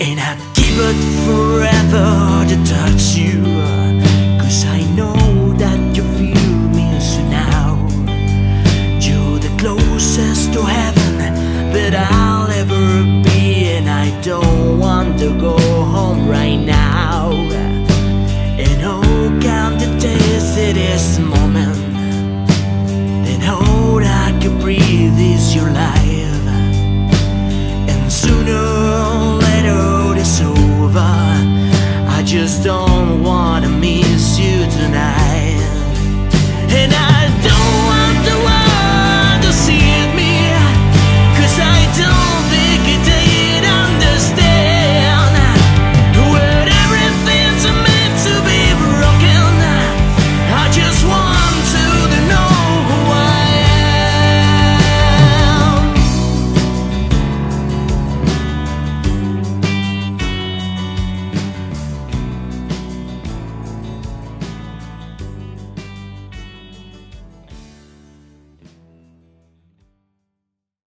And I'd give it forever to touch you, 'cause I know that you feel me so now. You're the closest to heaven that I'll ever be, and I don't want to go home right now. And oh, count the days to this moment, then all I can breathe is your life. And sooner or later it's over, I just don't wanna miss you tonight. And I